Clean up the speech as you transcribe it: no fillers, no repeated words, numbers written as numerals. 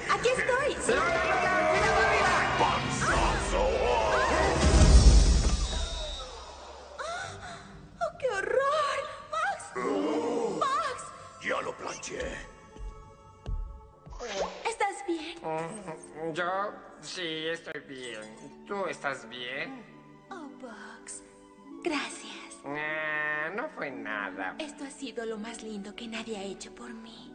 Aquí estoy. Sí. ¡Cuidado arriba! ¡Panzazo! ¡Oh, qué horror! ¡Max! ¡Max! Ya lo planché. ¿Estás bien? Yo sí estoy bien. ¿Tú estás bien? Oh, Bugs. Gracias. No fue nada. Esto ha sido lo más lindo que nadie ha hecho por mí.